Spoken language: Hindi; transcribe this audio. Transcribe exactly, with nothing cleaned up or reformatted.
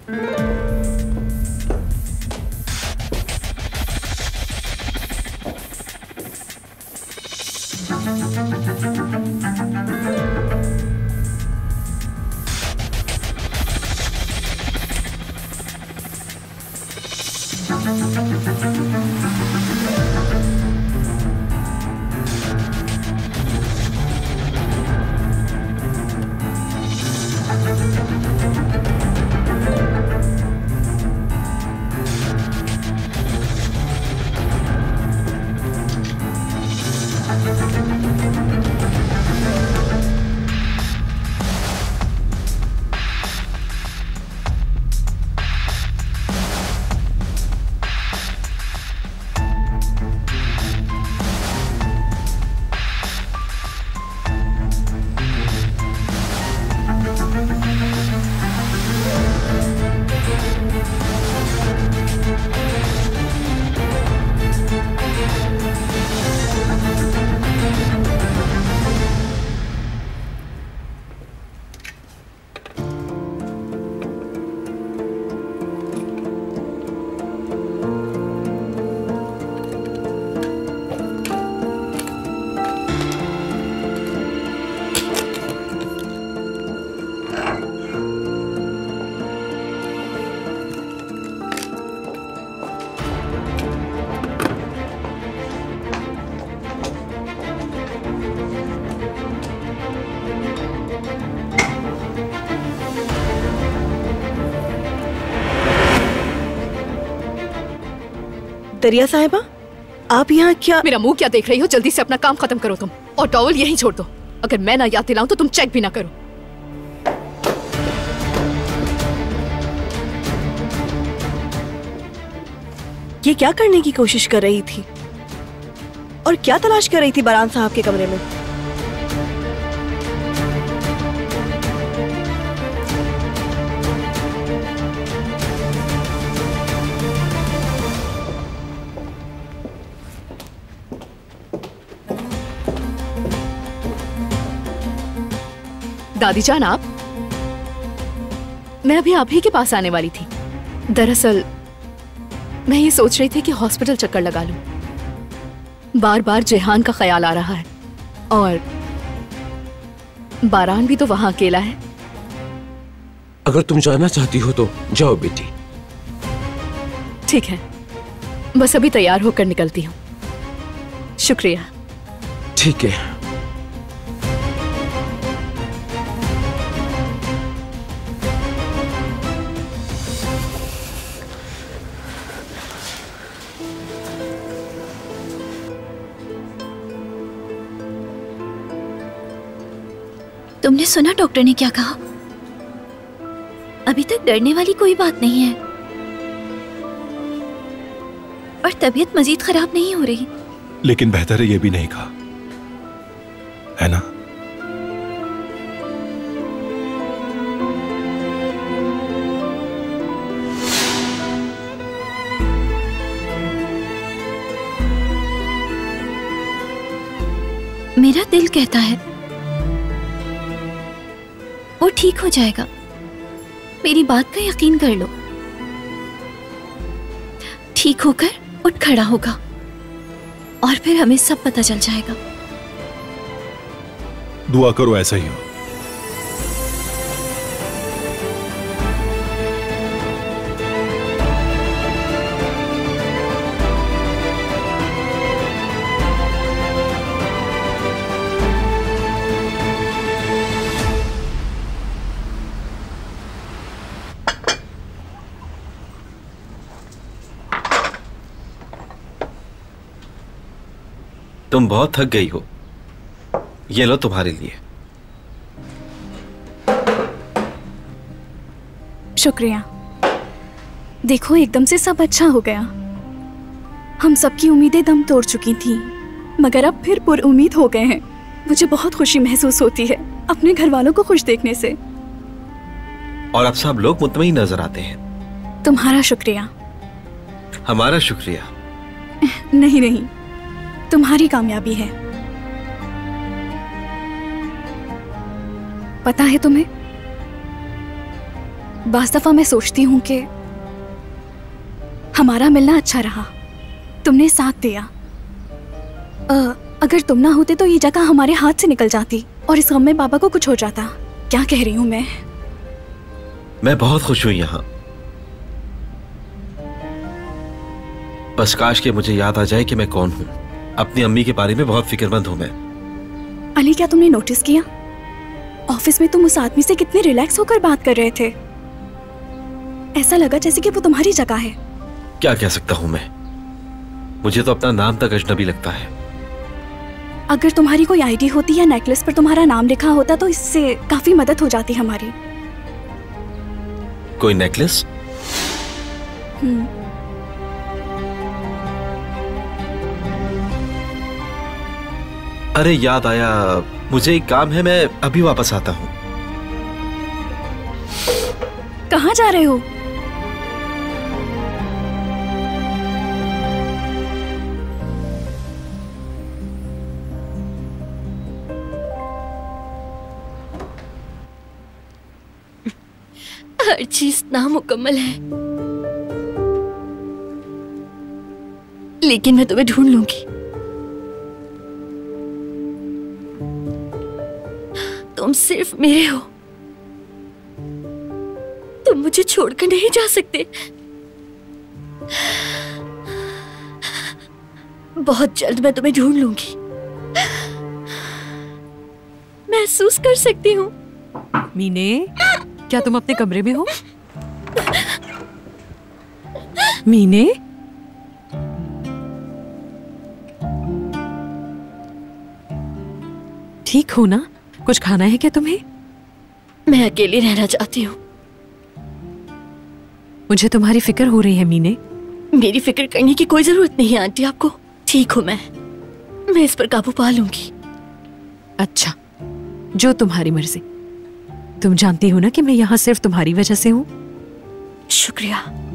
दरिया साहिबा, आप यहाँ क्या? मेरा मुंह क्या देख रही हो? जल्दी से अपना काम खत्म करो तुम, और टॉवल यहीं छोड़ दो। अगर मैं ना याद दिलाऊं तो तुम चेक भी ना करो। ये क्या करने की कोशिश कर रही थी और क्या तलाश कर रही थी बरान साहब के कमरे में? दादी जान, आप? मैं अभी आप ही के पास आने वाली थी। दरअसल मैं ये सोच रही थी कि हॉस्पिटल चक्कर लगा लूं। बार बार जेहान का ख्याल आ रहा है और बारान भी तो वहां अकेला है। अगर तुम जाना चाहती हो तो जाओ बेटी। ठीक है, बस अभी तैयार होकर निकलती हूँ। शुक्रिया। ठीक है। तुमने सुना डॉक्टर ने क्या कहा? अभी तक डरने वाली कोई बात नहीं है और तबीयत मजीद खराब नहीं हो रही। लेकिन बेहतर है ये भी नहीं कहा, है ना? मेरा दिल कहता है वो ठीक हो जाएगा। मेरी बात का यकीन कर लो। ठीक होकर उठ खड़ा होगा और फिर हमें सब पता चल जाएगा। दुआ करो ऐसा ही हो। तुम बहुत थक गई हो, ये लो तुम्हारे लिए। शुक्रिया। देखो, एकदम से सब अच्छा हो गया। हम सबकी उम्मीदें दम तोड़ चुकी थी, मगर अब फिर पुरउम्मीद हो गए हैं। मुझे बहुत खुशी महसूस होती है अपने घर वालों को खुश देखने से। और अब सब लोग मुतमईन नजर आते हैं। तुम्हारा शुक्रिया। हमारा शुक्रिया। नहीं नहीं, तुम्हारी कामयाबी है। पता है तुम्हें, बाज़ दफा मैं सोचती हूँ कि हमारा मिलना अच्छा रहा, तुमने साथ दिया। अ, अगर तुम ना होते तो ये जगह हमारे हाथ से निकल जाती और इस गम में पापा को कुछ हो जाता। क्या कह रही हूँ मैं? मैं बहुत खुश हूं यहाँ। बस काश के मुझे याद आ जाए कि मैं कौन हूं। अपनी अम्मी के बारे में बहुत फिक्रमंद हूं मैं। अली, क्या तुमने नोटिस किया ऑफिस में तुम उस आदमी से कितने रिलैक्स होकर बात कर रहे थे? ऐसा लगा जैसे कि वो तुम्हारी जगह है। क्या कह सकता हूं मैं, मुझे तो अपना नाम तक अजनबी लगता है। अगर तुम्हारी कोई आईडी होती या नेकलेस पर तुम्हारा नाम लिखा होता तो इससे काफी मदद हो जाती हमारी। कोई नेकलेस? हम्म। अरे याद आया, मुझे एक काम है, मैं अभी वापस आता हूं। कहाँ जा रहे हो? हर चीज नामुकम्मल है, लेकिन मैं तुम्हें ढूंढ लूंगी। तुम सिर्फ मेरे हो, तुम मुझे छोड़कर नहीं जा सकते। बहुत जल्द मैं तुम्हें ढूंढ लूंगी, महसूस कर सकती हूँ। मीने, क्या तुम अपने कमरे में हो? मीने, ठीक हो ना? कुछ खाना है क्या तुम्हें? मैं अकेली रहना चाहती हूँ। मुझे तुम्हारी फिक्र हो रही है मीने। मेरी फिक्र करने की कोई जरूरत नहीं है आंटी आपको। ठीक हूँ मैं मैं इस पर काबू पा लूंगी। अच्छा, जो तुम्हारी मर्जी। तुम जानती हो ना कि मैं यहाँ सिर्फ तुम्हारी वजह से हूँ। शुक्रिया।